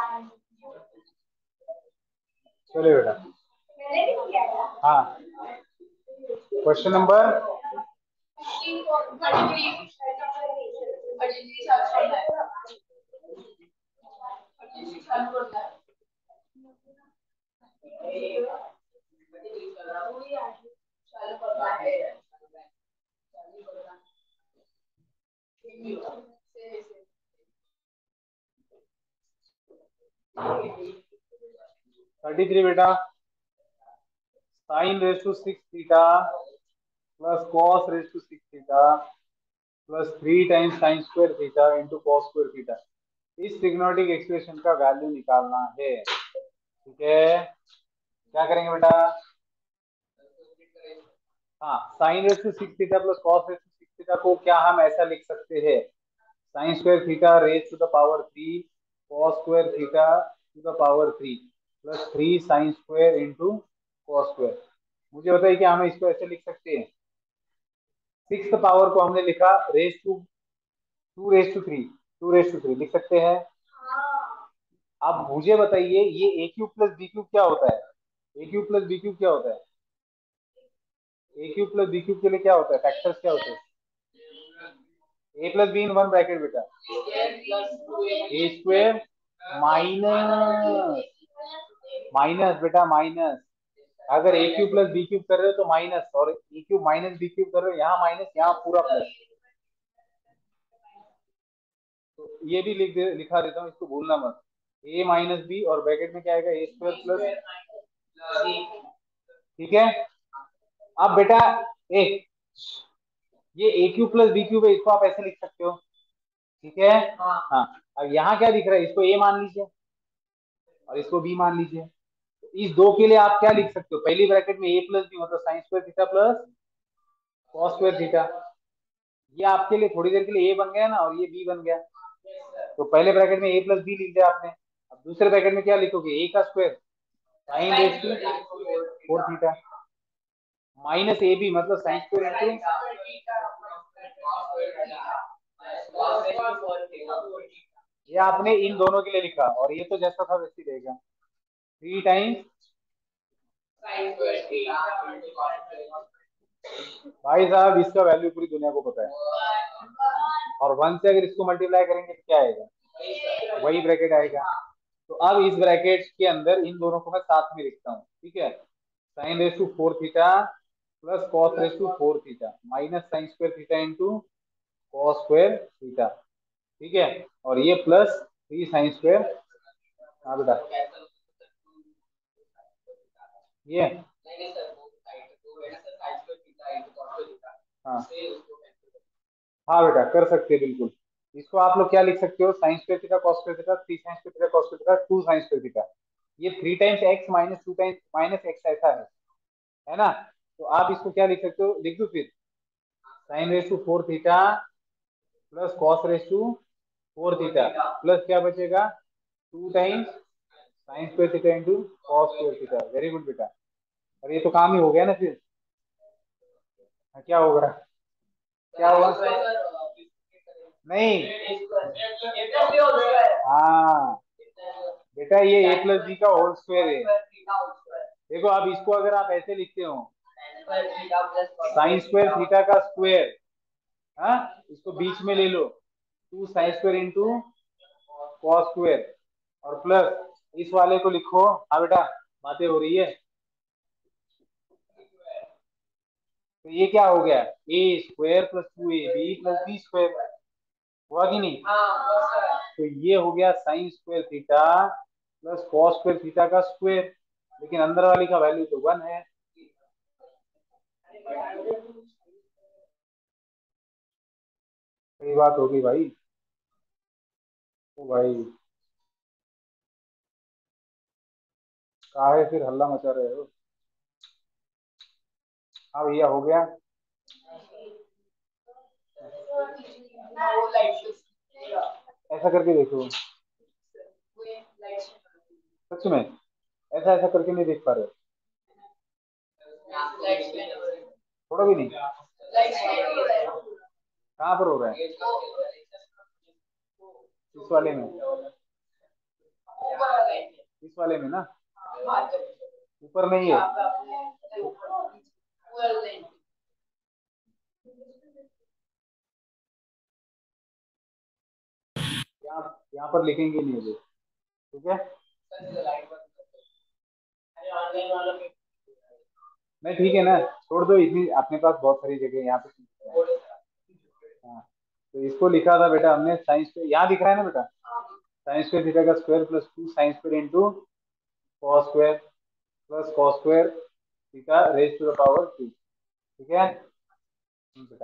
चलो बेटा, हाँ क्वेश्चन नंबर थर्टी थ्री बेटा। Sine raise to six theta plus cos raise to six theta plus three times sine square theta into cos square theta, इस trigonometric expression का value निकालना है। ठीक है, क्या करेंगे बेटा? हाँ, sine raise to six theta plus cos raise to six theta को क्या हम ऐसा लिख सकते हैं? Sine square theta raise to the power three cos square theta to the power three plus three sine square into cos square. मुझे बताइए कि हम इसको ऐसे लिख सकते हैं? सिक्स पावर को हमने लिखा raise to two raise to three लिख सकते हैं। अब मुझे बताइए ये A cube plus B cube क्या होता है? A cube plus B cube क्या होता है? A cube plus B cube के लिए क्या होता है? फैक्टर्स क्या होते हैं? A plus B in one bracket बेटा, ए स्क्वायर माइनस माइनस बेटा माइनस। अगर A cube plus B cube कर रहे हो तो माइनस, और A cube minus B cube कर रहे हो, यहाँ माइनस यहाँ पूरा प्लस। तो ये भी लिखा देता हूँ, इसको भूलना मत। ए माइनस बी और ब्रैकेट में क्या आएगा? A square plus. ठीक है, अब बेटा ए ये A cube plus B cube है, इसको आप ऐसे लिख सकते हो। ठीक है, हाँ। अब यहाँ क्या दिख रहा है? इसको ए मान लीजिए और इसको बी मान लीजिए। तो इस दो के लिए आप क्या लिख सकते हो? पहली ब्रैकेट में ए प्लस बी मतलब sine square theta plus cos square theta. ये आपके लिए थोड़ी देर के लिए ए बन गया ना, और ये बी बन गया। तो पहले ब्रैकेट में ए प्लस बी लिख दिया आपने। अब दूसरे ब्रैकेट में क्या लिखोगे? ए का square sine raise to four theta minus A B मतलब साइन स्क्वायर इंटू। ये आपने इन दोनों के लिए लिखा, और ये तो जैसा था वैसे ही रहेगा। थ्री टाइम्स भाई साहब, इसका वैल्यू पूरी दुनिया को पता है, और वन से अगर इसको मल्टीप्लाई करेंगे तो क्या आएगा? वही ब्रैकेट आएगा। तो अब इस ब्रैकेट के अंदर इन दोनों को मैं साथ में लिखता हूँ। ठीक है, sine raise to four theta plus cos raise to four theta minus sine square theta into cos square theta. ठीक है, और ये प्लस थ्री साइन स्क्वायर। हाँ बेटा, ये हाँ हाँ बेटा, कर सकते हैं बिल्कुल। इसको आप लोग क्या लिख सकते हो? Sine square theta cos square theta three sine square theta cos square theta two sine square theta. ये three times X minus two times minus X ऐसा है ना? तो आप इसको क्या लिख सकते हो? लिख दो फिर, sine raise to four theta plus cos raise to four theta plus क्या बचेगा? Two times sine square theta into cos square theta. Very good बेटा, और ये तो काम ही हो गया ना फिर। हाँ, क्या होगा? क्या होगा? नहीं, हाँ बेटा, ये ए प्लस बी का होल स्क्वायर है। देखो, अब इसको अगर आप ऐसे लिखते हो, साइन स्क्वायर थीटा का स्क्वायर, हाँ, इसको बीच में ले लो, two sine square into cos square, और प्लस इस वाले को लिखो। हाँ बेटा, बातें हो रही है। तो ये क्या हो गया? A square plus two A B plus B square, हुआ कि नहीं? तो ये हो गया sine square theta plus cos square theta का स्क्वायर, लेकिन अंदर वाली का वैल्यू तो वन है। सही बात होगी भाई। तो भाई काहे फिर हल्ला मचा रहे हो? हाँ भैया, हो गया। ऐसा करके देखो, सच में ऐसा ऐसा करके नहीं देख पा रहे? थोड़ा भी नहीं? कहाँ पर हो रहा है? इस वाले में? इस वाले में ना, ऊपर नहीं है। यहाँ पर लिखेंगे नहीं अभी, ठीक है। नहीं ठीक है ना, छोड़ दो, इतनी अपने पास बहुत सारी जगह है यहाँ पे। हाँ, तो इसको लिखा था बेटा हमने साइंस पे, यहाँ दिख रहा है ना बेटा, साइंस स्क्वायर थीटा का square plus 2 sine square into cos square plus cos square theta raise to the power 2, ठीक है बेटा।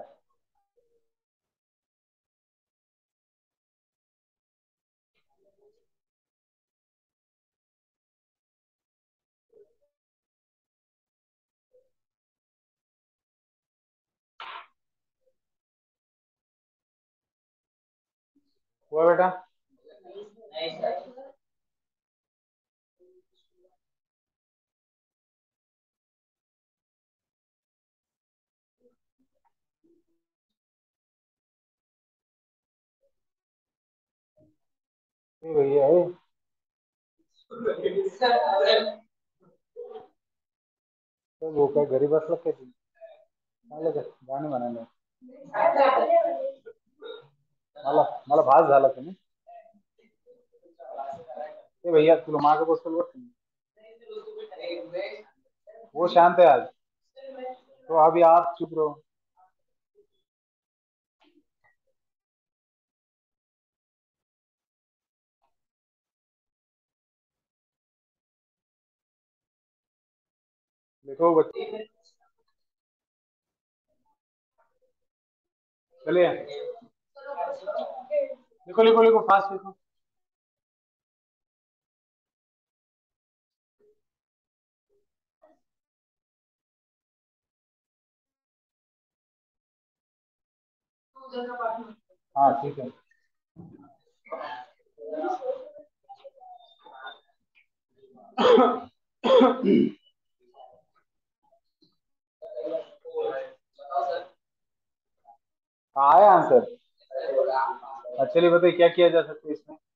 हुआ बेटा? ये भैया है, तो वो काय घरी बसला काय तुम्ही? चांगलं का गाणे म्हणायला? मला मला भास झाला तुम्ही. ए भैया तुला मागे बसवलं बघ तुम्ही. वो शांत है आज, तो अभी आप चुप रहो. देखो बच्चे, चलिए लिखो लिखो लिखो फास्ट लिखो. हाँ ठीक है. हाँ आया आंसर. चलिए बताइए क्या किया जा सकता है इसमें.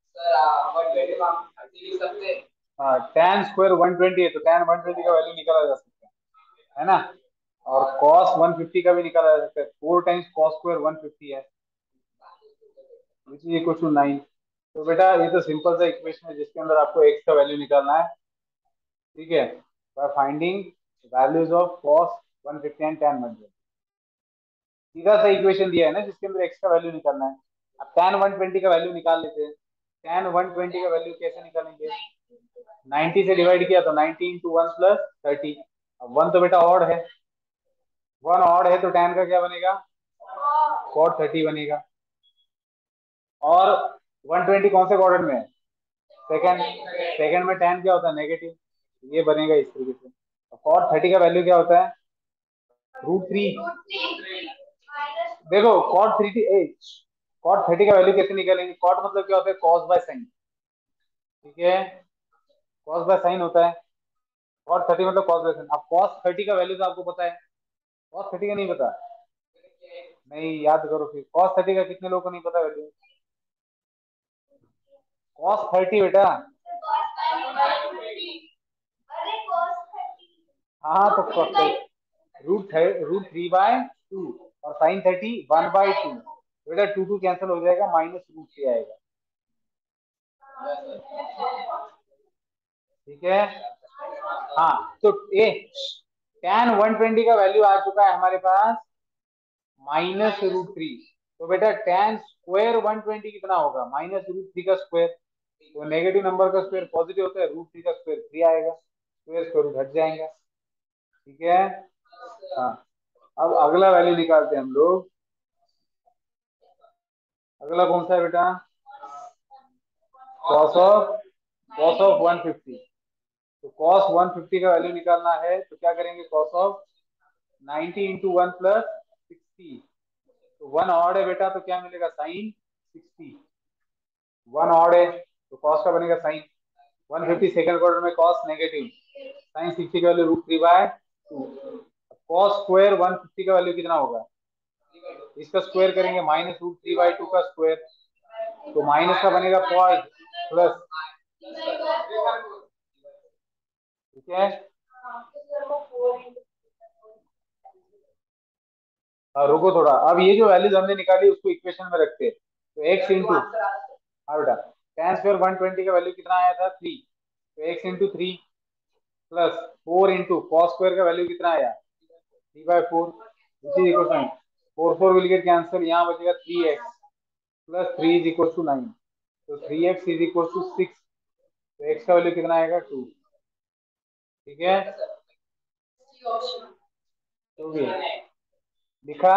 हाँ tan स्क्वायर 120 है, तो tan 120 का वैल्यू निकाला जा सकता है ना. और cos 150 का भी निकाला जा सकता है. 4 टाइम्स cos स्क्वायर 150 है, विच इज इक्वल टू 9. तो बेटा ये तो सिंपल सा इक्वेशन है जिसके अंदर आपको x का वैल्यू निकालना है, ठीक है. By finding values of cos 150 and tan 120. सीधा सा इक्वेशन दिया है ना जिसके अंदर x का वैल्यू निकालना है. अब tan 120 का वैल्यू निकाल लेते हैं. tan 120 का वैल्यू कैसे निकालेंगे? 90 से डिवाइड किया तो 90 इंटू 1 प्लस 30. अब 1 तो बेटा ऑड है, 1 ऑड है तो tan का क्या बनेगा? cot 30 बनेगा. और 120 कौन से क्वाड्रेंट में है? सेकंड. सेकंड में tan क्या होता है? नेगेटिव. ये बनेगा इस तरीके से. cot 30 का वैल्यू क्या होता है? √3. देखो cot 30 cot 30 का वैल्यू कैसे निकालेंगे? cot मतलब क्या होता है? cos बाय साइन, ठीक है. cos बाय साइन होता है. cot 30 मतलब cos बाय साइन. अब cos 30 का वैल्यू तो आपको पता है, cos 30 का नहीं पता? नहीं याद करो फिर, cos 30 का कितने लोगों को नहीं पता वैल्यू? cos 30 बेटा. हाँ तो √3/2 और साइन 30 1/2. बेटा 2 कैंसिल हो जाएगा, माइनस √3 आएगा, ठीक है. हाँ तो ए tan 120 का वैल्यू आ चुका है हमारे पास -√3. तो बेटा tan स्क्वायर 120 कितना होगा? -√3 का स्क्वायर. तो नेगेटिव नंबर का स्क्वायर पॉजिटिव होता है, √3 का स्क्वायर 3 आएगा, स्क्वायर स्क्वायर रूट हट जाएगा, ठीक है. हाँ अब अगला वैल्यू निकालते हैं हम लोग. अगला कौन सा है बेटा? cos of 150. तो cos 150 का वैल्यू निकालना है तो क्या करेंगे? cos of 90 into 1 plus 60. तो 1 ऑड है बेटा, तो क्या मिलेगा? साइन 60. 1 ऑड है तो cos का बनेगा साइन. 150 सेकंड क्वार्टर में cos नेगेटिव, साइन 60 का वैल्यू √3/2. cos स्क्वायर 150 का वैल्यू कितना होगा? इसका स्क्वायर करेंगे -√3/2 का स्क्वायर, तो माइनस का बनेगा cos प्लस है। हाँ रुको थोड़ा, अब ये जो वैल्यूज हमने निकाली उसको इक्वेशन में रखते हैं। तो एक्स इंटू, हाँ बेटा, टेन स्क्वायर 120 का वैल्यू कितना आया था 3, तो X into 3 plus 4 into cos square का वैल्यू कितना आया 3/4, which is equal to 4 will get cancel, यहाँ बचेगा 3x plus 3 is equal to 9, तो 3x इज इक्वल टू 6, तो x का वैल्यू कितना आएगा 2। ठीक है, तो भी लिखा।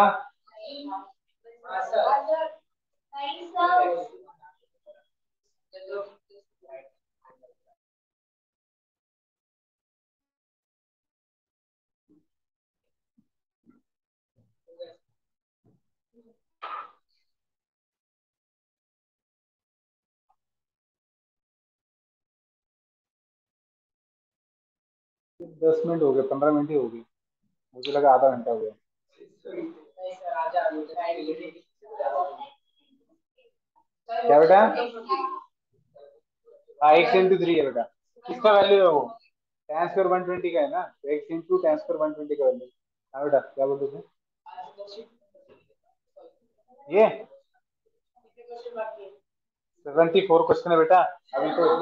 10 मिनट हो गए, 15 मिनट ही हो गई, मुझे लगा आधा घंटा हो गया। क्या बेटा, हाँ एक्स इंटू 3 है बेटा, किसका वैल्यू है वो, टेन स्क्वायर 120 का है ना, तो एक्स इंटू टेन स्क्वायर 120 का वैल्यू। हाँ बेटा क्या बोलते थे, ये 74 क्वेश्चन है बेटा अभी तो।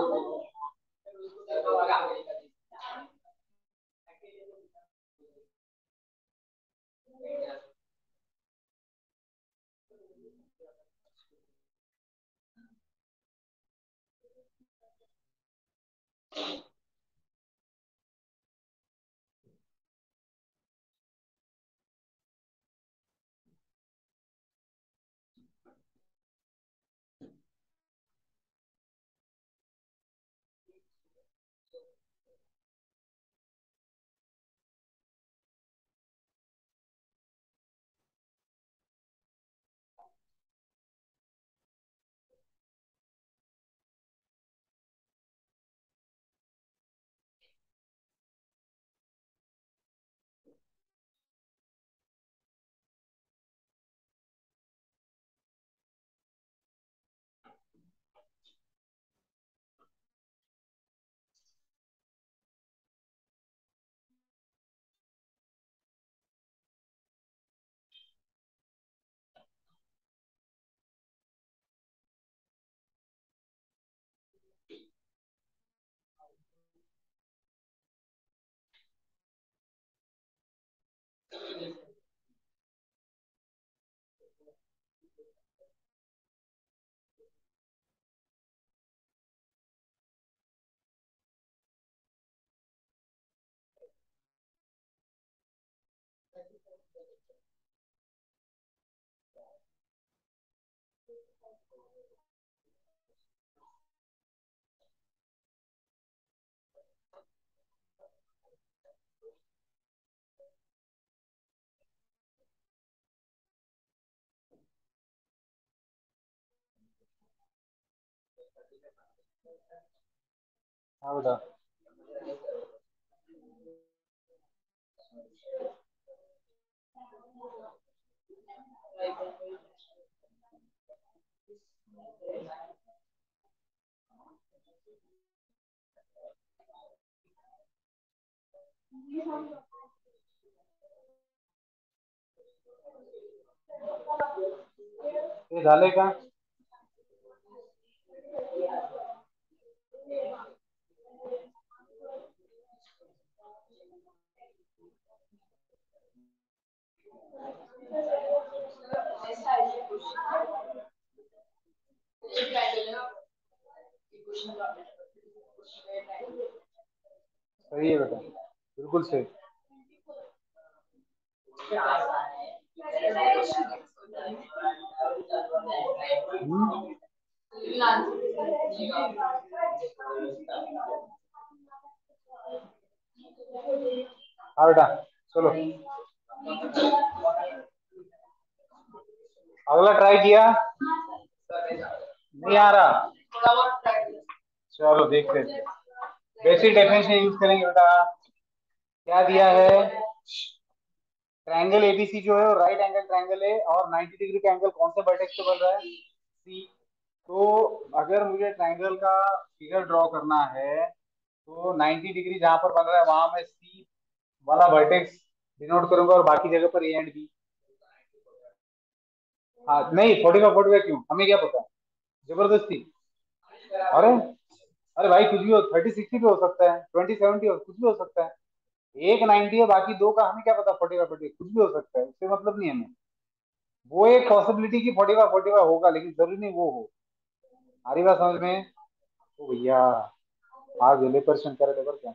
हाँ बेटा, ये झाले का, सही है बेटा, बिल्कुल सही। हम्म? हाँ बेटा चलो, अगला ट्राई किया, नहीं आ रहा, चलो देखते हैं। बेसिक डेफिनेशन यूज करेंगे बेटा, क्या दिया है, ट्रायंगल एबीसी जो है वो राइट एंगल ट्रायंगल है, और 90 डिग्री का एंगल कौन से वर्टेक्स से बन रहा है, सी। तो अगर मुझे ट्रायंगल का फिगर ड्रॉ करना है तो 90 डिग्री जहां पर बन रहा है वहां मैं सी वाला वर्टेक्स डिनोट करूंगा और बाकी जगह पर ए एंड बी। हाँ नहीं, 45 क्यों, हमें क्या पता, जबरदस्ती। अरे, अरे भाई कुछ भी हो, 30-60 भी हो सकता है, 20-70 हो, कुछ भी हो सकता है। एक 90 है, बाकी दो का हमें क्या पता, 45 कुछ भी हो सकता है, उससे मतलब नहीं हमें। वो एक पॉसिबिलिटी की 45 होगा, लेकिन जरूरी नहीं वो हो। आ रही बात समझ में? ओ भैया, आज वेले परेशान कर रहे क्या?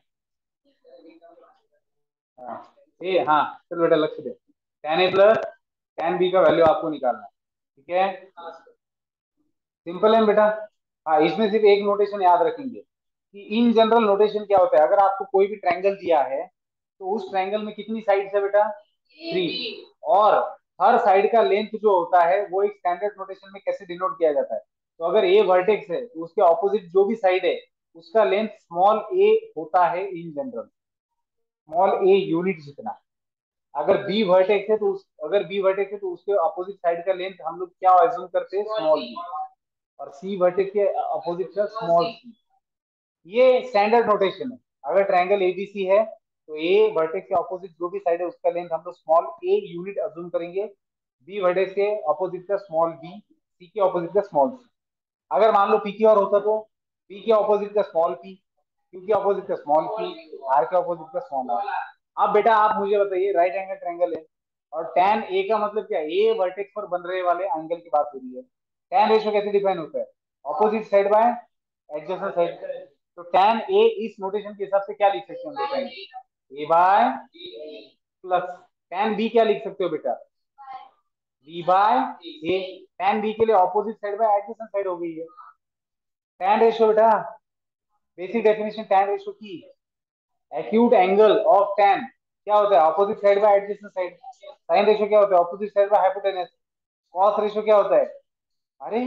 हाँ, ये हाँ, चलो बेटा लक्ष्य दे, tan A plus tan B का वैल्यू आपको निकालना है, ठीक है? सिंपल है बेटा। हाँ, इसमें सिर्फ एक नोटेशन याद रखेंगे कि इन जनरल नोटेशन क्या होता है, अगर आपको कोई भी ट्रायंगल दिया है तो उस ट्रायंगल में कितनी साइड्स है बेटा, 3। और हर साइड का लेंथ जो होता है वो एक स्टैंडर्ड नोटेशन में कैसे डिनोट किया जाता है। तो अगर ए वर्टेक्स है तो उसके ऑपोजिट जो भी साइड है उसका लेंथ स्मॉल ए होता है in general, small A unit जितना। अगर बी वर्टेक्स है तो अगर बी वर्टेक्स है तो उसके अपोजिट साइड का लेंथ हम लोग क्या एज्यूम करते हैं, स्मॉल बी। और सी वर्टेक्स के अपोजिट का स्मॉल सी। ये स्टैंडर्ड नोटेशन है। अगर ट्रायंगल एबीसी है तो ए वर्टेक्स के अपोजिट जो भी साइड है उसका लेंथ हम लोग स्मॉल ए यूनिट अज्यूम करेंगे, बी वर्टेक्स के अपोजिट का स्मॉल बी, सी के अपोजिट का स्मॉल सी। अगर मान लो पी क्यू आर होता तो पी के ऑपोजिट का स्मॉल पी, क्यू के ऑपोजिट का स्मॉल पी, आर के ऑपोजिट का स्मॉल आर। अब बेटा आप मुझे बताइए, राइट एंगल ट्रायंगल है और tan ए का मतलब क्या है, ए वर्टेक्स पर बन रहे वाले एंगल की बात हो रही है। tan रेशियो कैसे डिफाइन होता है, opposite side by adjacent side. तो tan ए इस नोटेशन के हिसाब से क्या लिख सकते हैं हम बताएंगे, A by plus tan B क्या लिख सकते हो बेटा, B by A. tan B के लिए opposite side by adjacent side हो गई है। tan रेशियो बेटा, बेसिक डेफिनेशन tan रेशियो की, एक्यूट एंगल ऑफ tan क्या होता है, opposite side by adjacent side. Sine ratio क्या होता है, opposite side by hypotenuse. Cos ratio क्या होता है, अरे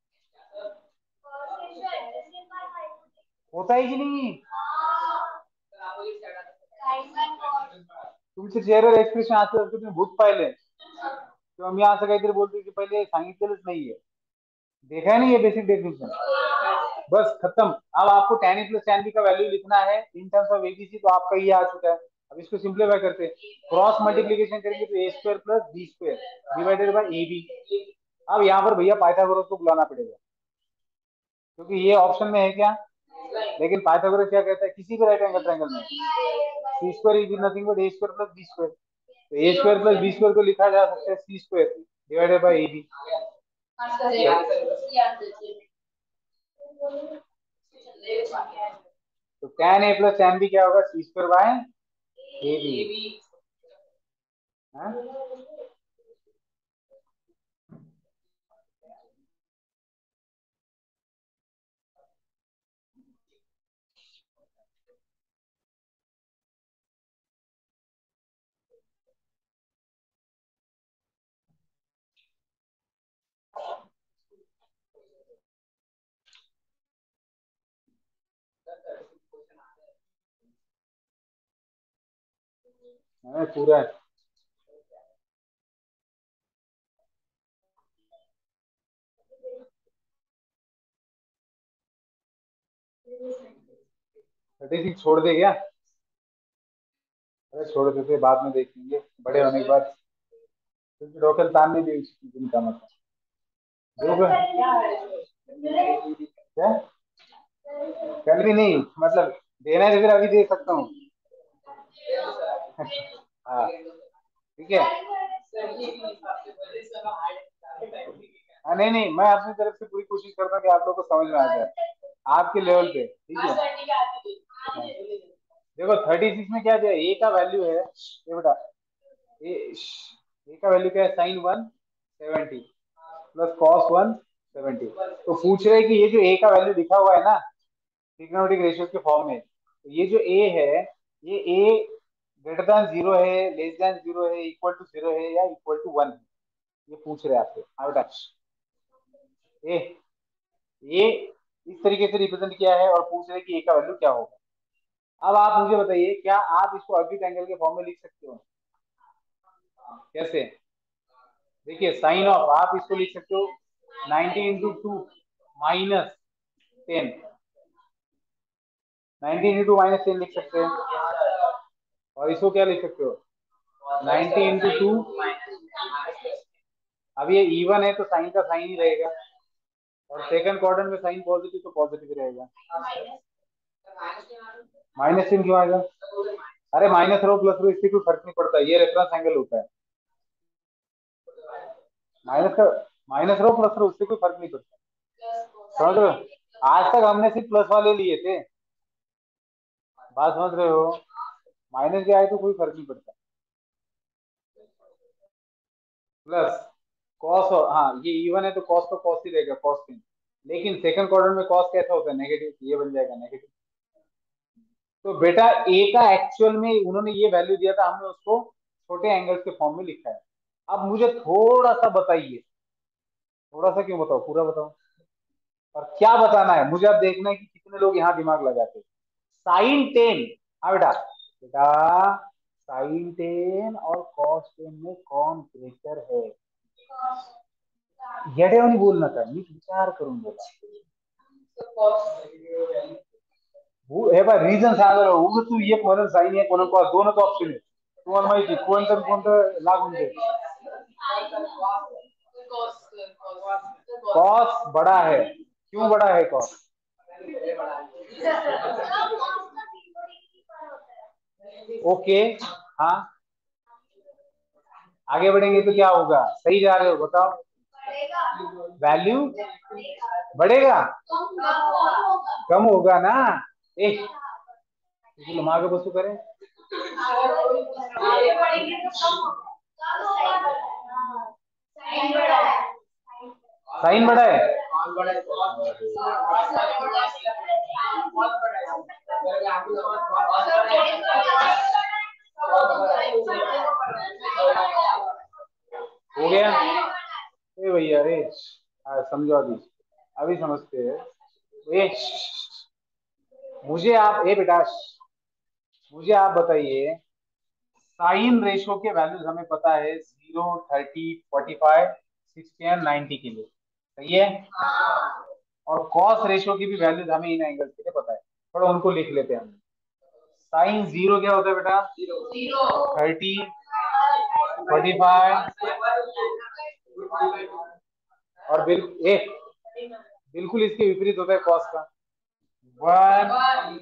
होता है कि नहीं, तुमचे चेहऱ्यावर एक्सप्रेशन असं तुम्ही भूत पाहिले किंवा मी असं काहीतरी बोलतोय की पहिले सांगितलेलंच नाहीये, देखा है नहीं ये बेसिक डेफिनेशन। बस खत्म। अब आपको tan A plus tan B का वैल्यू लिखना है इन टर्म्स ऑफ एबीसी, तो आपका ये आ चुका है। अब इसको सिंप्लीफाई करते हैं, क्रॉस मल्टीप्लीकेशन करेंगे तो A square plus B square divided by A B. अब यहाँ पर भैया पाइथागोरस को बुलाना पड़ेगा क्योंकि ये ऑप्शन में है क्या, लेकिन पाइथागोरस क्या कहता है किसी भी राइट एंगल ट्रायंगल में C square is nothing but A square plus B square. तो A square plus B square को लिखा जा सकता है C square divided by A B. तो tan A plus tan B क्या होगा, C square by A B. पूरा 36 छोड़ दे क्या, अरे छोड़ देते बाद में देखेंगे बड़े होने के बाद, क्योंकि लोकल तान नहीं दी जिनका मतलब जो क्या, कल भी नहीं मतलब देना है तो फिर अभी दे सकता हूँ। हाँ ठीक है। हाँ नहीं नहीं, मैं अपनी तरफ से पूरी कोशिश करता हूँ कि आप लोग को समझ में आ जाए आपके लेवल पे, ठीक है? हाँ। देखो 36 में क्या दिया, ए का वैल्यू है ये बेटा, ए ए का वैल्यू क्या है, sin 170 प्लस cos 170। तो पूछ रहे हैं कि ये जो ए का वैल्यू लिखा हुआ है ना ट्रिग्नोमेट्रिक रेशियो के फॉर्म में, तो ये जो ए है, ये ए ग्रेटर देन जीरो है, लेस देन जीरो है, इक्वल टू जीरो है या इक्वल टू 1 है, ये पूछ रहे हैं आपसे। हाँ बेटा, ए ए इस तरीके से रिप्रेजेंट किया है और पूछ रहे हैं कि ए का वैल्यू क्या होगा। अब आप मुझे बताइए, क्या आप इसको अक्यूट एंगल के फॉर्म में लिख सकते हो, कैसे? देखिए साइन ऑफ आप इसको लिख सकते हो 90 इंटू 2 माइनस 10, 19 इंटू -10 लिख सकते हैं, और इसको क्या लिख सकते हो, 90 इंटू 2। अब ये इवन है तो साइन का साइन ही रहेगा, और सेकंड क्वाड्रेंट में साइन पॉजिटिव तो पॉजिटिव रहेगा। माइनस चिन्ह क्यों आएगा? अरे माइनस रो प्लस रो इससे कोई फर्क नहीं पड़ता, ये रेफरेंस एंगल होता है। माइनस का माइनस रो प्लस रो उससे कोई फर्क नहीं पड़ता, समझ रहे हो? आज तक हमने सिर्फ प्लस वाले लिए थे, बात समझ रहे हो? माइनस भी आए तो कोई फर्क नहीं पड़ता। प्लस कॉस, हाँ ये इवन है तो कॉस तो कॉस ही रहेगा, कॉस टेन। लेकिन सेकंड क्वाड्रेंट में कॉस कैसा होता है, नेगेटिव, ये बन जाएगा नेगेटिव। तो बेटा ए का एक्चुअल में उन्होंने ये वैल्यू दिया था, हमने उसको छोटे एंगल्स के फॉर्म में लिखा है। अब मुझे थोड़ा सा बताइए, थोड़ा सा क्यों बताओ, पूरा बताओ। और क्या बताना है मुझे, अब देखना है कि कितने लोग यहाँ दिमाग लगाते हैं। साइन टेन, हाँ बेटा, बेटा साइन टेन और कॉस टेन में कौन ग्रेटर है? येडे नहीं बोलना था, मी विचार करून बोला. हे बघ रिझन सांगा, उगाच तू एक म्हणून साइन एक म्हणून कॉस, दोनच ऑप्शन आहे, तुम्हाला माहिती कोणतं कोणतं लागून दे. कॉस बड़ा है, क्यों बड़ा है कॉस? ओके, हाँ आगे बढ़ेंगे तो क्या होगा, सही जा रहे हो बताओ, वैल्यू बढ़ेगा, कम होगा ना, एक मागे बसू करें, साइन बड़ा है, हो गया ए भैया रे, समझो अभी, अभी समझते हैं। ए मुझे आप, ए बेटा मुझे आप बताइए, साइन रेशो के वैल्यूज हमें पता है 0, 30, 45, 60 एंड 90 के लिए, सही है? और कॉस रेशो की भी वैल्यूज हमें इन एंगल्स के लिए पता है, थोड़ा उनको लिख लेते हैं हम। साइन 0 क्या होता है बेटा? 30, 45, और बिल्कुल इसके विपरीत होता है कॉस का 1।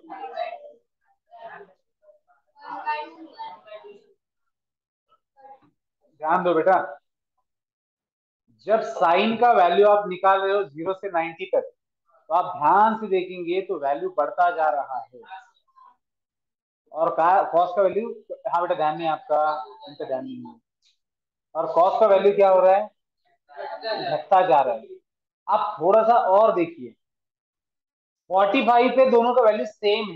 ध्यान दो बेटा, जब साइन का वैल्यू आप निकाल रहे हो 0 से 90 तक, तो आप ध्यान से देखेंगे तो वैल्यू बढ़ता जा रहा है, और कॉस का वैल्यू, हाँ बेटा ध्यान नहीं आपका, इनका ध्यान नहीं है, और कॉस का वैल्यू क्या हो रहा है, घटता जा रहा है। आप थोड़ा सा और देखिए, 45 पे दोनों का वैल्यू सेम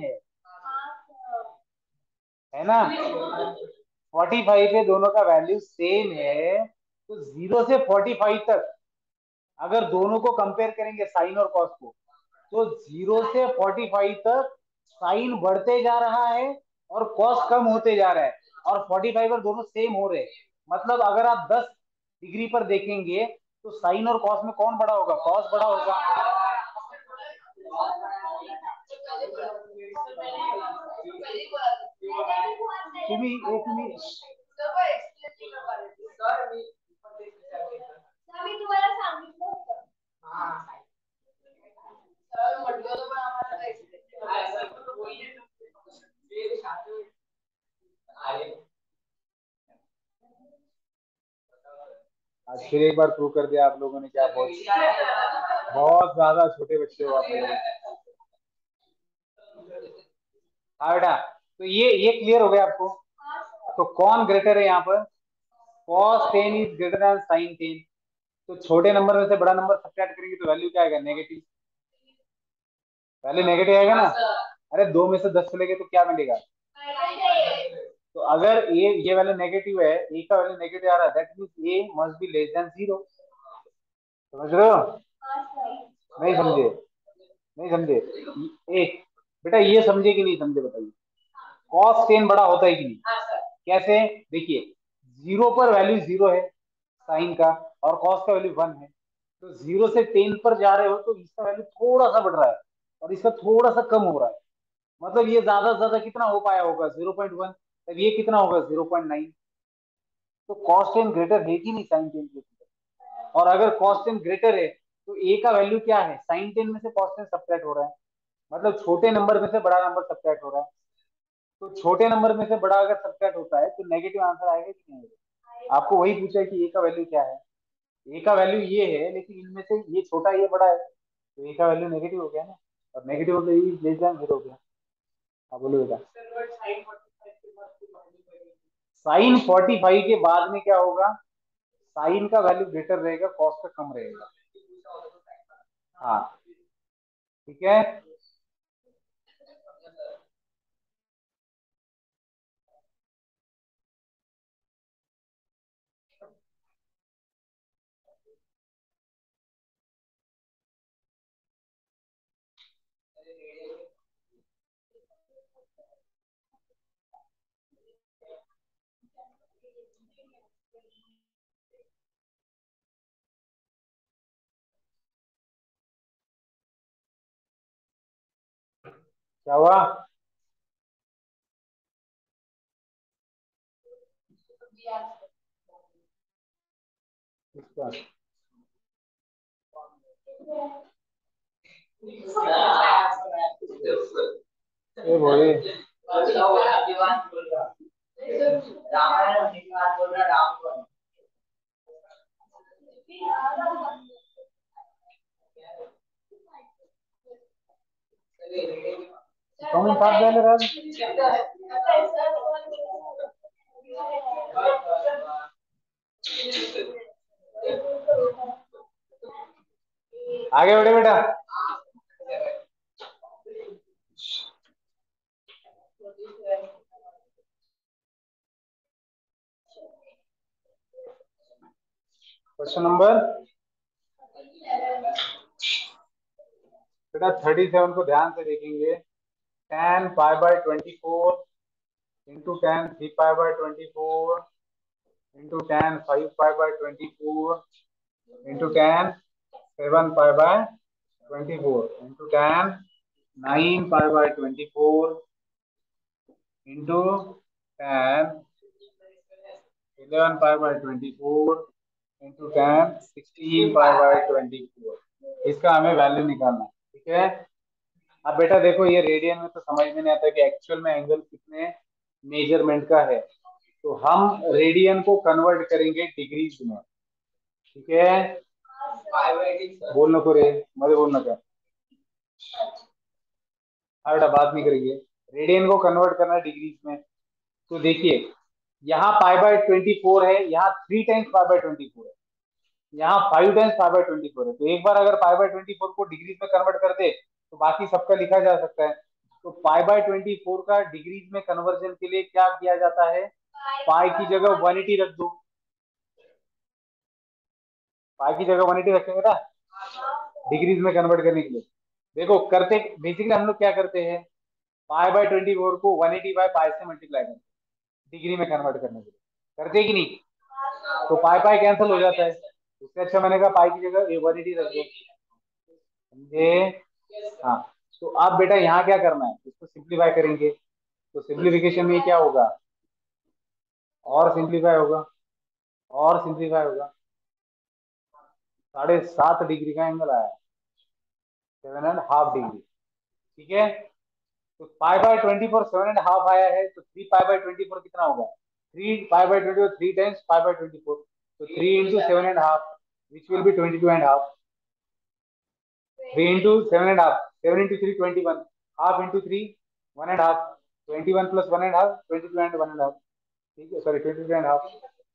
है ना, 45 पे दोनों का वैल्यू सेम है, तो 0 से 45 तक अगर दोनों को कंपेयर करेंगे साइन और कॉस को, तो 0 से 45 तक साइन बढ़ते जा रहा है और कॉस कम होते जा रहा है, और 45 पर दोनों सेम हो रहे हैं। मतलब अगर आप 10 डिग्री पर देखेंगे तो साइन और कॉस में कौन बड़ा होगा, कॉस बड़ा होगा। तुम्ही तुम्ही आज फिर एक बार प्रूव कर दिया आप लोगों ने, क्या बहुत बहुत ज्यादा छोटे बच्चे हो आप लोग। हाँ बेटा, तो ये क्लियर हो गया आपको। तो कौन ग्रेटर है यहाँ पर, cos 10 is greater than sin 10, तो छोटे नंबर में से बड़ा नंबर सब्ट्रैक्ट करेंगे तो वैल्यू क्या आएगा, नेगेटिव, वैल्यू नेगेटिव आएगा ना। अरे 2 में से 10 चलेगा तो क्या मिलेगा, तो अगर ये वैल्यू नेगेटिव है, ए का वैल्यू नेगेटिव आ रहा है, that means A must be less than 0, समझ रहे हो? नहीं समझे, नहीं समझे, एक बेटा ये समझे कि नहीं समझे बताइए, cos 10 बड़ा होता है कि नहीं, कैसे, देखिए 0 पर वैल्यू 0 है साइन का, और cos का वैल्यू 1 है, तो 0 से 10 पर जा रहे हो तो इसका वैल्यू थोड़ा सा बढ़ रहा है और इसका थोड़ा सा कम हो रहा है, मतलब ये ज्यादा से ज्यादा कितना हो पाया होगा 0.1, तब ये कितना होगा 0.9। तो कॉस टेन ग्रेटर है कि नहीं साइन टेन के, और अगर कॉस टेन ग्रेटर है तो ए का वैल्यू क्या है, साइन टेन में से कॉस टेन सब्ट्रैक्ट हो रहा है, मतलब छोटे नंबर में से बड़ा नंबर सब्ट्रैक्ट हो रहा है। तो छोटे नंबर में से बड़ा अगर सब्ट्रैक्ट होता है तो नेगेटिव आंसर आएगा कि नहीं आएगा। आपको वही पूछा है कि ए का वैल्यू क्या है, ए का वैल्यू ये है लेकिन इनमें से ये छोटा ये बड़ा है, तो ए का वैल्यू नेगेटिव हो गया ना, और नेगेटिव हो गया लेस देन जीरो हो गया। हाँ बोलो बेटा। साइन 45 के बाद में क्या होगा, साइन का वैल्यू ग्रेटर रहेगा, कॉस का कम रहेगा। हाँ ठीक है। क्या हुआ? इसका ए बोले कौन साथ जाले राज। आगे बढ़े बेटा। क्वेश्चन नंबर बेटा 37 को ध्यान से देखेंगे। tan pi by 24 into tan 3 pi by 24 into tan 5 pi by 24 into tan 7 pi by 24 into tan 9 pi by 24 into tan 11 pi by 24 into tan 16 pi by 24। इसका हमें वैल्यू निकालना है, ठीक है। अब बेटा देखो ये रेडियन में तो समझ में नहीं आता कि एक्चुअल में एंगल कितने मेजरमेंट का है, तो हम रेडियन को कन्वर्ट करेंगे डिग्रीज में, ठीक है। बोलना को रे, मत बोलना क्या। हाँ बेटा बात नहीं करेंगे, रेडियन को कन्वर्ट करना डिग्रीज में। तो देखिए यहाँ पाई बाय 24 है, यहाँ 3 टाइम्स पाई बाय 24 है, यहाँ 5 टाइम्स पाई बाय 24 है। तो एक बार अगर पाई बाय 24 को डिग्रीज में कन्वर्ट कर दे तो बाकी सबका लिखा जा सकता है। तो पाई बाय 24 का डिग्रीज में कन्वर्जन के लिए क्या किया जाता है, पाई की जगह 180 रख दो, पाई की जगह 180 रखेंगे ना डिग्रीज में कन्वर्ट करने के लिए। देखो करते बेसिकली हम लोग क्या करते हैं, पाई बाय 24 को 180 बाय पाई से मल्टीप्लाई करते हैं डिग्री में कन्वर्ट करने के लिए, करते कि नहीं। तो पाई पाई कैंसिल हो जाता है, उससे अच्छा मैंने कहा पाई की जगह 180 रख दो, समझे। हाँ तो आप बेटा यहाँ क्या करना है, इसको सिंप्लीफाई करेंगे, तो सिंप्लीफिकेशन में क्या होगा, और सिंप्लीफाई होगा, और सिंप्लीफाई होगा, 7.5 डिग्री का एंगल आया, 7.5 डिग्री, ठीक है। तो पाई बाय 24 7.5 आया है, तो 3 पाई बाय 24 कितना होगा, 3 pi by 24 3 times pi by 24, तो 3 into 7.5 which will be 22.5, 3 into 7.5, 7 into 3 21, half into 3 1.5, 21 + 1.5 22 and 1.5, ठीक है, सॉरी 22.5।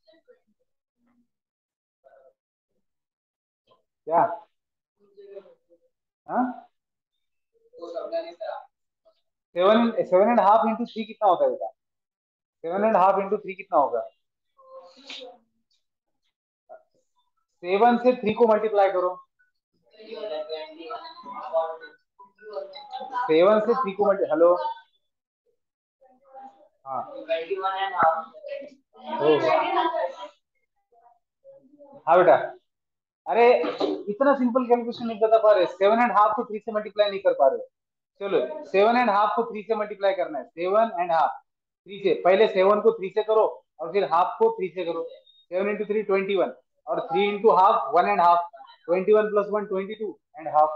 क्या हाँ 7.5 into 3 कितना होता है बेटा, 7.5 into 3 कितना होगा, 7 से 3 को मल्टीप्लाई करो, 7 से 3 को मल्टी हेलो हाँ ओ हाँ बेटा। अरे इतना सिंपल कैलकुलेशन नहीं बता पा रहे, 7.5 को 3 से मल्टीप्लाई नहीं कर पा रहे, चलो 7.5 को 3 से मल्टीप्लाई करना है, 7.5 3 से, पहले 7 को 3 से करो और फिर हाफ को 3 से करो। 7 × 3 21 और 3 × हाफ 1.5, 21 + 1 22.5।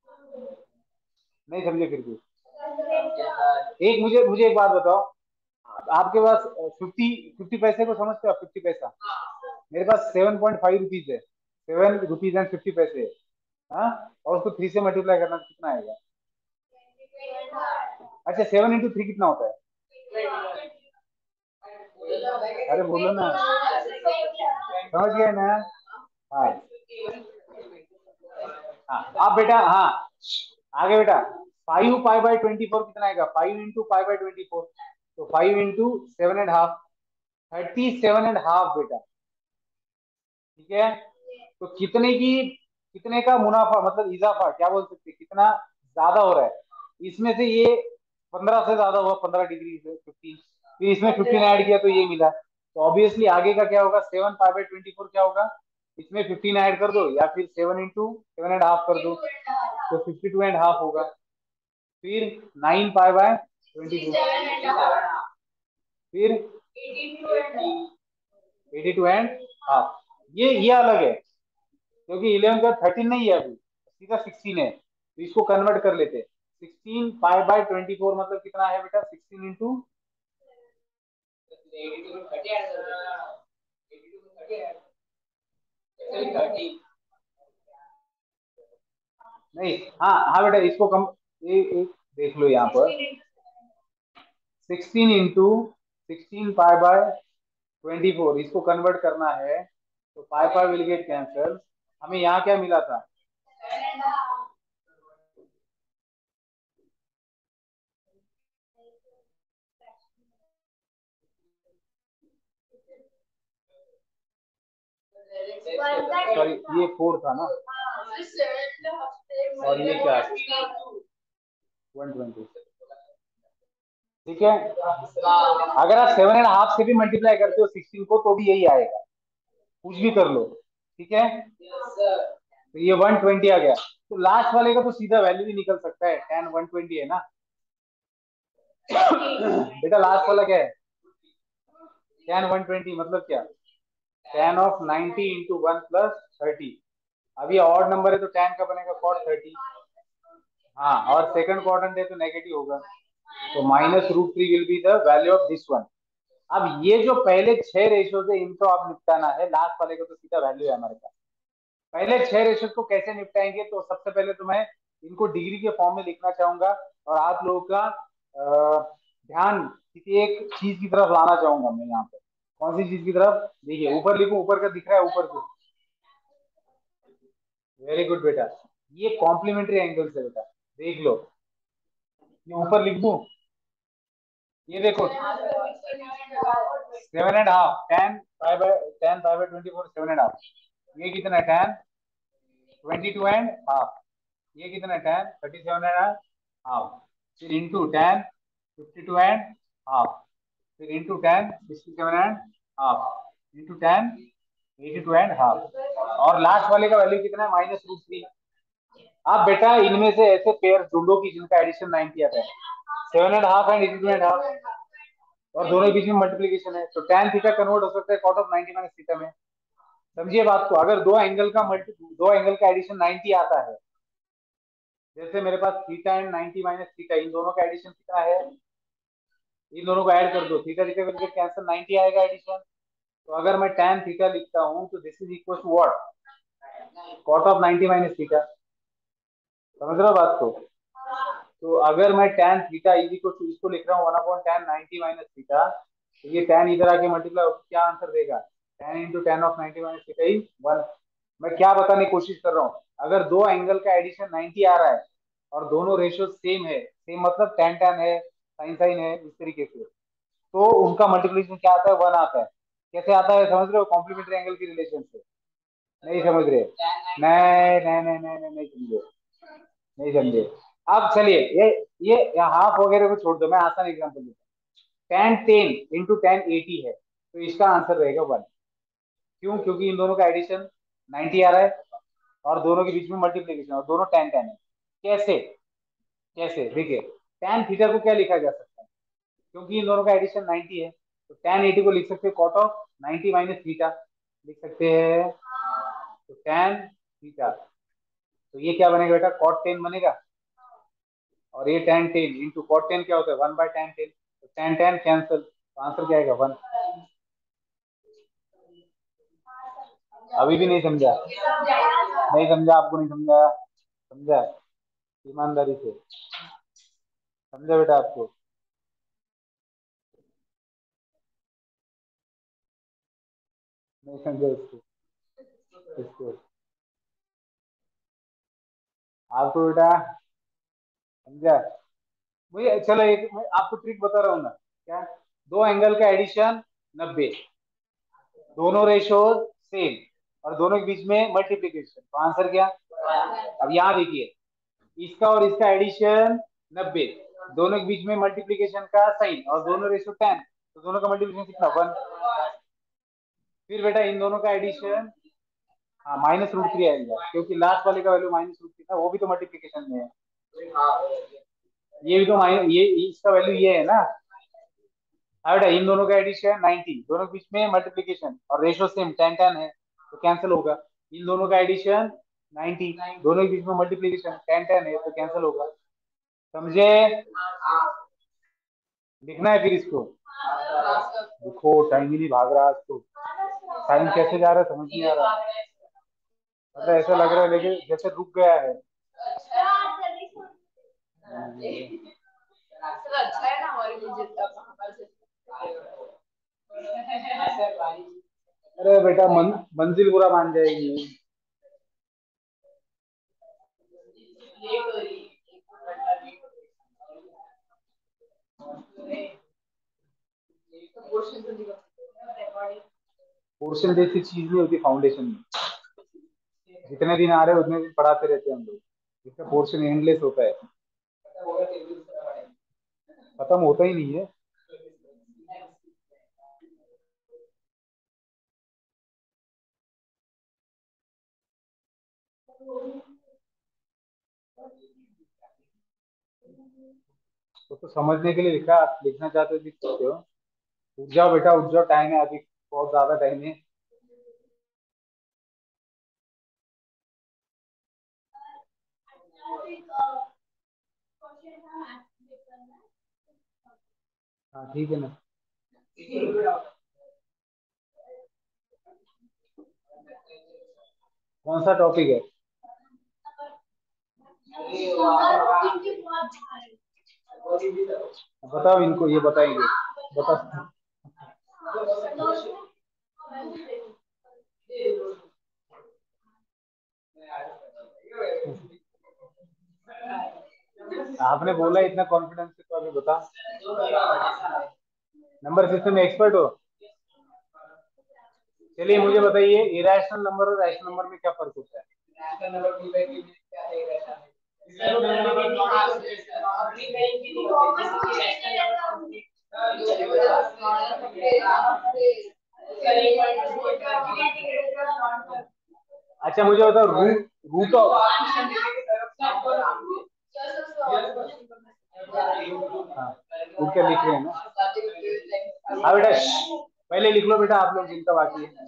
नहीं समझे फिर भी? एक मुझे मुझे एक बात बताओ, आपके पास 50 पैसे को समझते हो? 50 पैसा मेरे पास 7.5 रुपीज है, 7 रुपीज एंड 50 पैसे है। हाँ, और उसको 3 से मल्टीप्लाई करना तो कितना आएगा? अच्छा 7 × 3 कितना होता है? अरे बोलो ना, समझ गए ना? हाँ हाँ, आप बेटा, हाँ आगे बेटा, 5 पाई/24 कितना आएगा? 5 × पाई/24, तो 5 × 7.5, 37.5 बेटा। ठीक है, तो कितने का मुनाफा, मतलब इजाफा क्या बोल सकते हैं, कितना ज्यादा हो रहा है इसमें से? ये 15 से ज्यादा हुआ, 15 डिग्री से 15, फिर इसमें 15 ऐड किया तो ये मिला। तो ऑब्वियसली आगे का क्या होगा? 7 पाई/24 क्या होगा? इसमें 15 ऐड कर दो या फिर 7 × 7.5 कर दो, तो 52.5 होगा। फिर 9 पाई/22, फिर 82.5। ये अलग है, क्योंकि 11 का 13 नहीं है, अभी सीधा 16 है, तो इसको कन्वर्ट कर लेते हैं। 16 पाई/24 मतलब कितना है बेटा? 16 इंटू, नहीं, हाँ हाँ बेटा, इसको कम, एक देख लो यहाँ पर, 16 × 16 पाई/24, इसको कन्वर्ट करना है तो pi pi will get cancel. हमें यहाँ क्या मिला था? सॉरी, ये 4 था ना, और ये क्या? 120। ठीक है, अगर आप 7.5 से भी मल्टीप्लाई करते हो 16 को तो भी यही आएगा, कुछ भी कर लो। ठीक है, तो ये 120 आ गया, तो लास्ट वाले का तो सीधा वैल्यू ही निकल सकता है, tan 120 है ना। बेटा लास्ट वाला क्या है? tan 120 मतलब क्या? tan of 90 into 1 + 30। अब ये ऑड नंबर है तो tan का बनेगा cot 30। हाँ, और सेकंड क्वाड्रेंट है तो नेगेटिव होगा, तो -√3 will be the value of this one. अब ये जो पहले 6 रेशियोज है इनको आप निपटाना है, लास्ट वाले का तो सीधा वैल्यू है हमारे पास। पहले 6 रेशियोज को कैसे निपटाएंगे? तो सबसे पहले तो मैं इनको डिग्री के फॉर्म में लिखना चाहूंगा, और आप लोगों का ध्यान किसी एक चीज की तरफ लाना चाहूंगा मैं यहाँ पे। कौन सी चीज की तरफ? देखिए ऊपर लिखूं, ऊपर का दिख रहा है ऊपर को? वेरी गुड बेटा, ये कॉम्प्लीमेंट्री एंगल्स है बेटा, देख लो, ये ऊपर लिख दूं, ये देखो 7.5, tan पाई/24 7.5, ये कितना है? tan 22.5, ये कितना है? tan 37.5, फिर इंटू tan 52.5, फिर इंटू tan 67.5, इंटू tan 82.5, और लास्ट वाले का वैल्यू कितना है? -√3। आप बेटा इनमें से ऐसे पेयर ढूंढो कि जिनका एडिशन 90 आता है, 7.5 एंड 82.5, और दोनों के बीच में मल्टीप्लीकेशन है, तो tan थीटा कन्वर्ट हो सकता है cot ऑफ 90 माइनस थीटा में। समझिए बात को, अगर दो एंगल का एडिशन 90 आता है, जैसे मेरे पास थीटा एंड 90 माइनस थीटा, इन दोनों का एडिशन कितना है? इन दोनों को ऐड कर दो, थीटा थीटा करके कैंसिल, 90 आएगा एडिशन। तो अगर मैं tan थीटा लिखता हूँ तो this is equal to what? cot of 90 minus theta. समझ रहे हो बात को? तो अगर मैं tan theta is equal to, इसको लिख रहा हूँ 1/tan 90 माइनस थीटा, तो ये tan इधर आके मल्टीप्लाई होकर क्या आंसर देगा? tan into tan of 90 minus theta is 1। मैं क्या बताने की कोशिश कर रहा हूँ, अगर दो एंगल का एडिशन 90 आ रहा है और दोनों रेशियो सेम है, सेम मतलब tan tan है, sin sin है, इस तरीके से, तो उनका मल्टीप्लिकेशन क्या आता है? 1 आता है। कैसे आता है समझ रहे हो? कॉम्प्लीमेंट्री एंगल की रिलेशन से। नहीं समझ रहे? नहीं नहीं नहीं नहीं नहीं, नहीं समझे, नहीं समझे। अब चलिए, ये हाफ वगैरह को छोड़ दो, मैं आसान एग्जांपल देता हूँ। tan 10 इंटू tan 80 है, तो इसका आंसर रहेगा 1। क्यों? क्योंकि इन दोनों का एडिशन 90 आ रहा है और दोनों के बीच में मल्टीप्लीकेशन, और दोनों tan tan है। कैसे? कैसे देखिए, tan थीटा को क्या लिखा जा सकता है, क्योंकि इन दोनों का एडिशन 90 है, तो tan 80 को लिख सकते हैं cot ऑफ 90 माइनस थीटा, लिख सकते हैं। तो tan थीटा, तो ये क्या बनेगा बेटा, cot 10 बनेगा, और ये tan 10 इंटू cot 10 क्या होता है, 1/tan 10, तो tan tan कैंसिल, तो आंसर क्या आएगा 1। अभी भी नहीं समझा, नहीं समझा, आपको नहीं समझा, समझा ईमानदारी से, समझा बेटा आपको। नहीं समझा इसको, इसको आपको बेटा समझा। मुझे चलो एक मैं आपको ट्रिक बता रहा हूँ ना, क्या, दो एंगल का एडिशन 90, दोनों रेशो सेम, और दोनों के बीच में मल्टीप्लीकेशन, तो आंसर क्या। अब यहाँ देखिए, इसका और इसका एडिशन 90, दोनों के बीच में मल्टीप्लीकेशन का साइन, और दोनों रेशो 10, तो दोनों का मल्टीप्लीकेशन कितना 1। फिर बेटा इन दोनों का एडिशन, हाँ -√3 आएगा, क्योंकि लास्ट वाले का वैल्यू -√3 था, वो भी तो मल्टीप्लीकेशन में है, ये भी तो माइनस, ये इसका वैल्यू ये है ना। हाँ बेटा, इन दोनों का एडिशन 90, दोनों के बीच में मल्टीप्लीकेशन और रेशो सेम 10 10 है, तो कैंसिल होगा। इन दोनों का एडिशन 90, दोनों के बीच में मल्टीप्लीकेशन 10 10 है, तो कैंसिल होगा। समझे, लिखना है फिर इसको, देखो टाइम ही नहीं भाग रहा आज तो, टाइम कैसे जा रहा है समझ नहीं आ रहा, मतलब ऐसा लग रहा है लेकिन जैसे रुक गया है। अरे बेटा मंजिल बुरा मान जाएगी। पोर्शन जैसी चीज नहीं होती फाउंडेशन में, जितने दिन आ रहे हैं उतने दिन पढ़ाते रहते हैं हम लोग, इसका पोर्शन एंडलेस होता है, खत्म होता ही नहीं है। तो समझने के लिए लिखा, आप लिखना चाहते हो लिख सकते हो। उठ जाओ बेटा, उठ जाओ, टाइम है अभी, बहुत ज्यादा टाइम है। हाँ ठीक है ना। कौन सा टॉपिक है, बताओ इनको, ये बताएंगे, बता। आपने बोला इतना कॉन्फिडेंस से, तो अभी बता। नंबर सिस्टम में एक्सपर्ट हो, चलिए मुझे बताइए, इरेशनल नंबर और रैशनल नंबर में क्या फर्क होता है। अच्छा मुझे बताओ, रूट रूट ऑफ, हाँ रूट क्या लिख रहे हैं ना, हाँ बेटा पहले लिख लो बेटा, आप लोग जिनका बाकी है।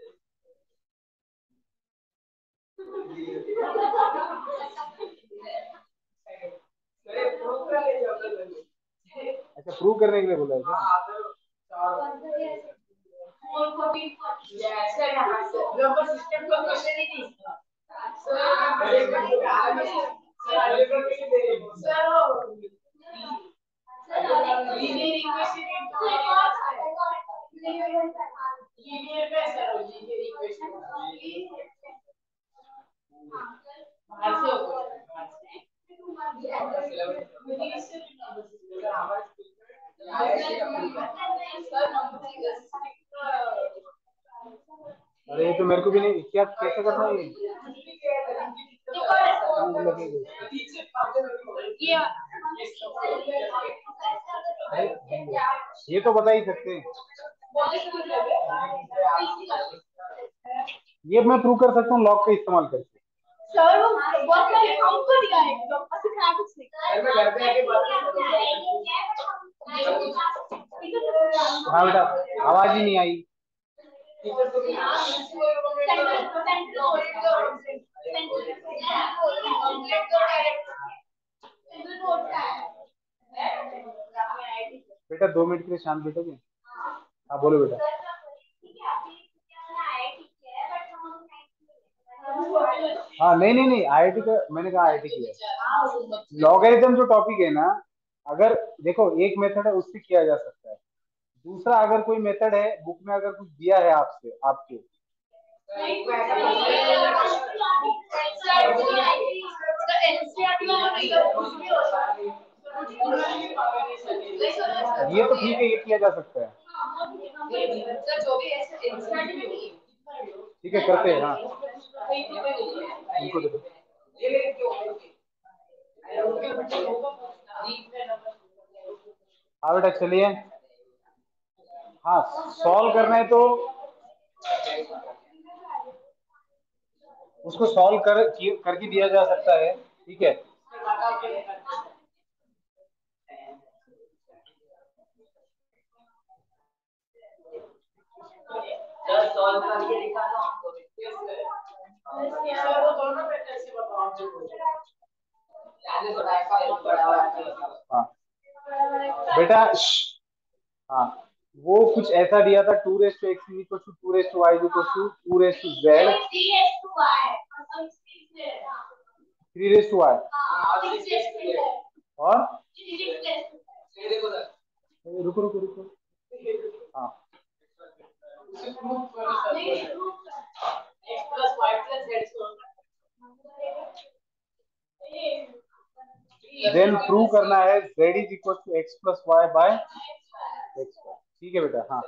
अच्छा प्रूव करने के लिए बोला है क्या। अरे ये तो मेरे को भी नहीं, क्या कैसे करना है ये तो बता ही सकते हैं, ये मैं प्रूव कर सकता हूँ लॉग का इस्तेमाल करके। सर वो बहुत सारे काउंट कर दिया है, तो ऐसे खराब कुछ नहीं। हाँ बेटा, आवाज ही नहीं आई। बेटा 2 मिनट के लिए शांत बैठोगे? हाँ बोलो बेटा। हाँ नहीं नहीं नहीं, आईआईटी का मैंने कहा, आईआईटी की है। लॉगरिथम जो टॉपिक है ना, अगर देखो एक मेथड है उससे किया जा सकता है। दूसरा अगर कोई मेथड है बुक में, अगर कुछ दिया है आपसे आपके, ये तो ठीक है, ये किया जा सकता है। ठीक है करते हैं। हाँ इनको देखो। हाँ बेटा चलिए। हाँ सॉल्व करना है तो उसको सॉल्व करके दिया जा सकता है। ठीक है। हाँ बेटा हाँ, वो कुछ ऐसा दिया था, 2 raise to x equal to 2 raise to y equal to 2 raise to z, 3 raise to y और रुको रुको रुको। हाँ देन प्रूव करना है z is equal to x plus y by x. ठीक है बेटा। हाँ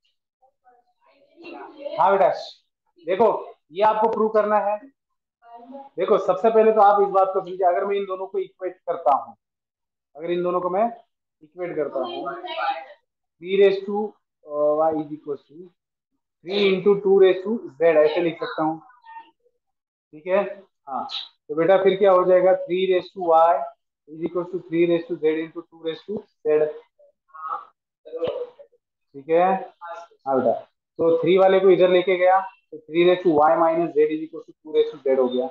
हाँ बेटा देखो, ये आपको प्रूव करना है। देखो सबसे पहले तो आप इस बात को समझिए, अगर मैं इन दोनों को इक्वेट करता हूँ, अगर इन दोनों को मैं इक्वेट करता हूँ, 3 raise to y is equal to 3 into 2 raise to z, ऐसे लिख सकता हूँ। ठीक है। हाँ तो बेटा फिर क्या हो जाएगा, 3 raise to y is equal to 3 raise to z into 2 raise to z. ठीक है। हाँ बेटा, तो 3 वाले को इधर लेके गया तो 3 raise to y minus z is equal to 2 raise to z हो गया।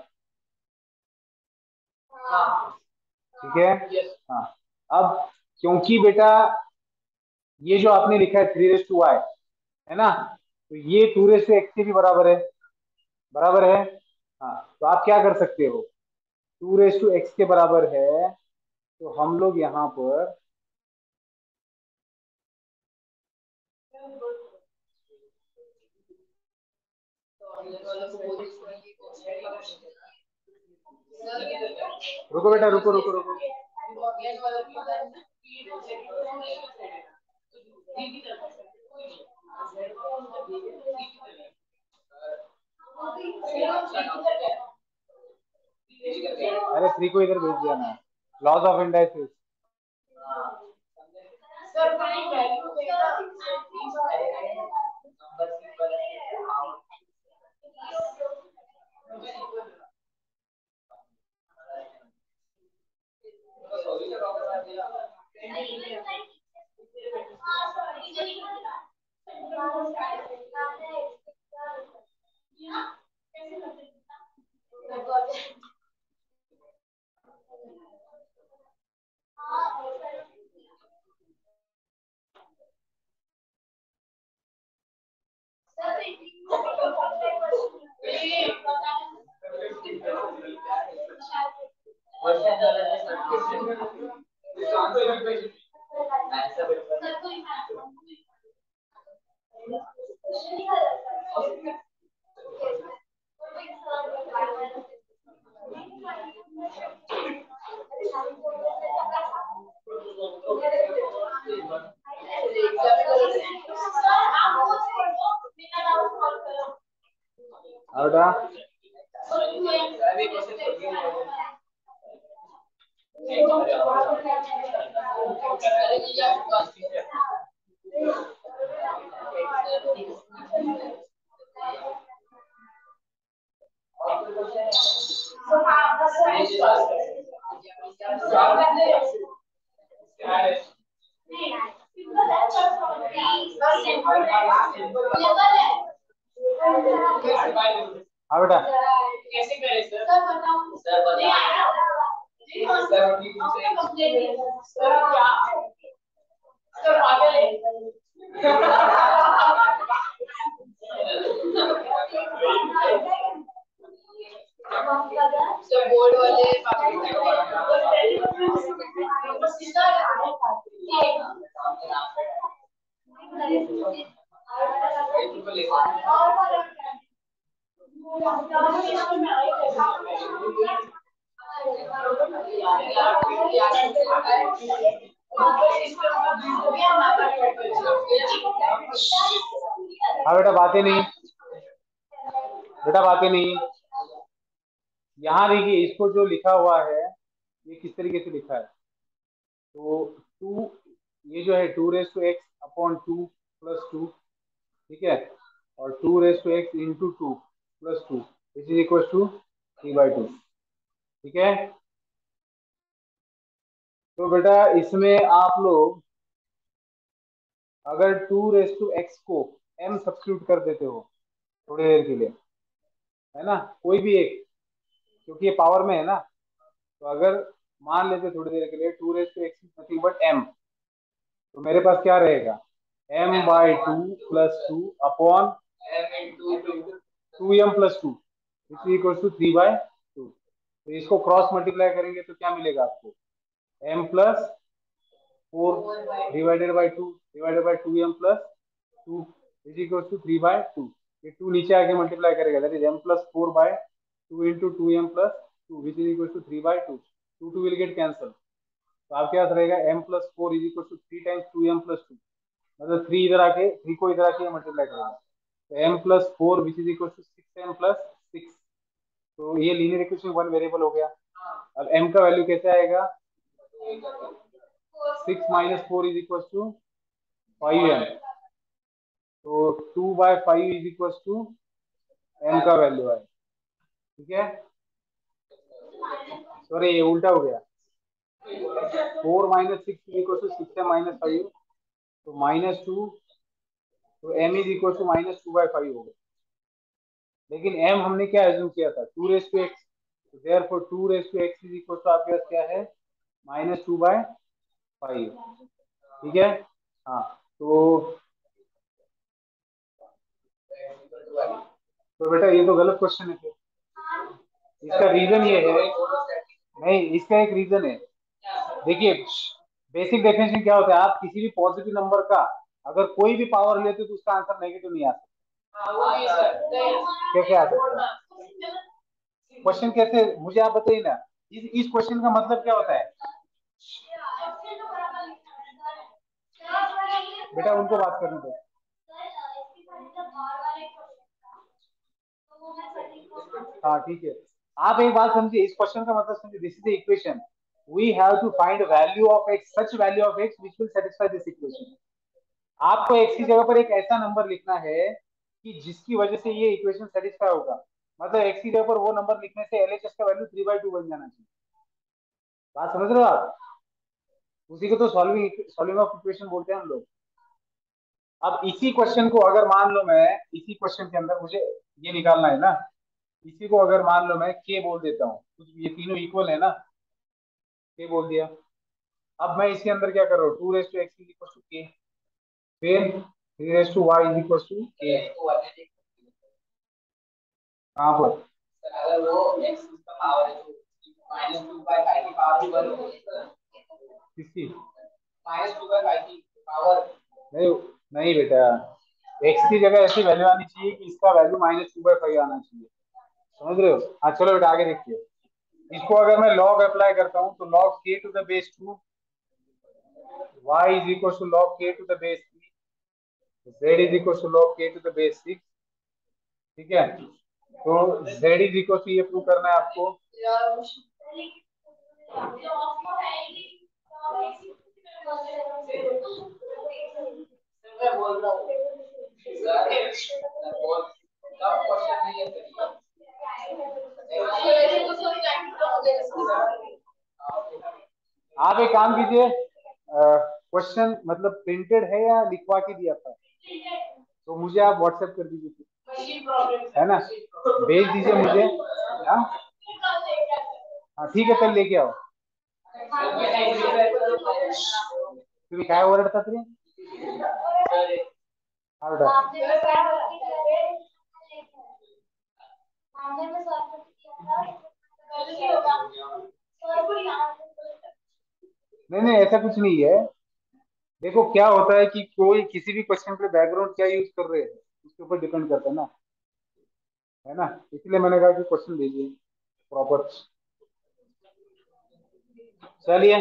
ठीक है। हाँ अब क्योंकि बेटा ये जो आपने लिखा है 3 रेस टू वाई, है ना, तो ये 2 रेस टू एक्स के भी बराबर है, बराबर है। हाँ तो आप क्या कर सकते हो, 2 रेस टू एक्स के बराबर है, तो हम लोग यहाँ पर रुको बेटा, रुको रुको रुको। अरे 3 को इधर भेज दिया ना, लॉज ऑफ इंडाइसिस। बेटा हाँ बेटा कैसे करें सर बताओ सर बताओ जी हाँ सर सर क्या सर पागल है सर बोर्ड वाले हाँ बेटा बातें नहीं बेटा बातें नहीं यहाँ देखिए इसको जो लिखा हुआ है ये किस तरीके से लिखा है तो टू ये जो है 2 raise to x upon 2 plus 2 ठीक है और 2 raise to x into 2 plus 2 which is equal to 3/2 ठीक है। तो बेटा इसमें आप लोग अगर 2 रेस टू एक्स को m सब्स्टिट्यूट कर देते हो थोड़ी देर के लिए है ना कोई भी एक क्योंकि ये पावर में है ना तो अगर मान लेते थोड़ी देर के लिए 2 raise to x is nothing but m तो मेरे पास क्या रहेगा m/2 plus 2 upon 2m+2 which is equal to 3/2 तो इसको क्रॉस मल्टीप्लाई करेंगे तो क्या मिलेगा आपको m+4 divided by 2 is equal to 3/2 ये 2 नीचे आके मल्टीप्लाई करेगा that is m+4/2 into 2m+2 which is equal to 3/2 2 will get cancel तो आपके पास रहेगा m+4 is equal to 3 times 2m+2 मतलब 3 इधर आके 3 को इधर आके मल्टीप्लाई करेगा तो m+4 which is equal to 6m+6 तो ये लीनियर इक्वेशन वन वेरिएबल हो गया। अब m का वैल्यू कैसे आएगा 6 - 4 इज इक्वल टू 5m तो 2/5 इज इक्वल टू m का वैल्यू है ठीक है। सॉरी ये उल्टा हो गया 4 - 6 इज इक्वल टू 6m - 5 तो -2 तो m इज इक्वल टू -2/5 हो गया लेकिन m हमने क्या एज्यूम किया था 2 रेस टू एक्स तो therefore 2 raise to x is equal to आपके पास क्या है -2/5 ठीक है। हाँ तो बेटा ये तो गलत क्वेश्चन है फिर इसका रीजन ये है नहीं इसका एक रीजन है देखिए बेसिक डेफिनेशन क्या होता है आप किसी भी पॉजिटिव नंबर का अगर कोई भी पावर लेते तो उसका आंसर नेगेटिव नहीं आ सकता कैसे आ सकता क्वेश्चन कैसे मुझे आप बताइए ना इस क्वेश्चन का मतलब क्या होता है बेटा उनको बात करने दो हाँ ठीक है आप एक बात समझिए इस क्वेश्चन का मतलब समझिए this is the equation we have to find value of x such value of x which will satisfy this equation आपको एक्स की जगह पर एक ऐसा नंबर लिखना है कि जिसकी वजह से ये इक्वेशन सेटिस्फाई होगा मतलब एक्स की जगह पर वो नंबर लिखने से एलएचएस का वैल्यू 3/2 बन जाना चाहिए बात समझ रहे हो आप उसी को तो सॉल्विंग ऑफ इक्वेशन बोलते हैं हम लोग। अब इसी क्वेश्चन को अगर मान लो मैं इसी क्वेश्चन के अंदर मुझे ये निकालना है ना इसी को अगर मान लो मैं के बोल देता हूँ तो ये तीनों इक्वल है ना के बोल दिया अब मैं इसके अंदर क्या कर रहा हूँ 2 raise to x is equal to k फिर 3 raise to y is equal to k कहाँ पर किसकी नहीं नहीं बेटा एक्स की जगह ऐसी वैल्यू आनी चाहिए कि इसका वैल्यू -2/5 आना चाहिए समझ रहे हो। हाँ चलो बेटा आगे देखिए इसको अगर मैं लॉग अप्लाई करता हूँ तो log k to the base 2 y is equal to log k to the base 3 z is equal to log k to the base 6 ठीक है तो z इज इक्वल टू ये प्रूव करना है आपको आप एक काम कीजिए क्वेश्चन मतलब प्रिंटेड है या लिखवा के दिया था, तो मुझे आप व्हाट्सएप कर दीजिए, है ना, भेज दीजिए मुझे। हाँ हाँ ठीक है, कल लेके आओ। तुम्ही काय ओरडता तुम्ही? आरडा. नहीं नहीं, ऐसा कुछ नहीं है। देखो क्या होता है कि कोई किसी भी क्वेश्चन पे बैकग्राउंड क्या यूज कर रहे हैं उसके ऊपर डिपेंड करता है ना, है ना, इसलिए मैंने कहा कि क्वेश्चन भेजिए प्रॉपर। चलिए,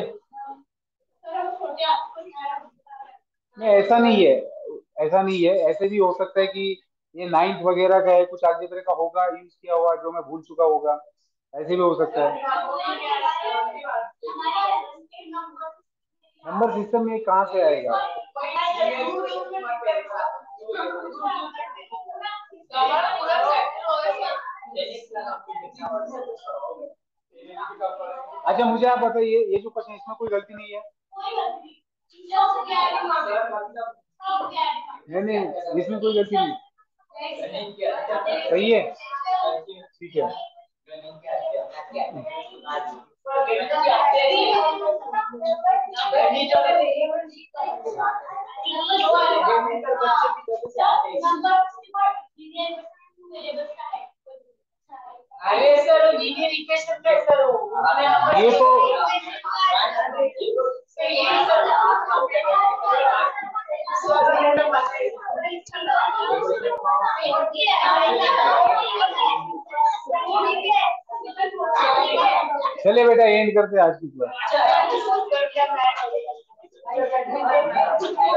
नहीं ऐसा नहीं है, ऐसा नहीं है, ऐसे भी हो सकता है कि ये नाइन्थ वगैरह का है, कुछ अलजेब्रा का होगा यूज किया हुआ जो मैं भूल चुका होगा, ऐसे भी हो सकता है। नंबर सिस्टम में कहाँ से आएगा? अच्छा मुझे आप बताइए, ये जो क्वेश्चन इसमें कोई गलती नहीं है? नहीं नहीं, इसमें कोई गलती नहीं, सही है, ठीक है। अरे सर ये रिक्वेस्ट है सर, ये तो चले बेटा एंड करते हैं आज की क्लास।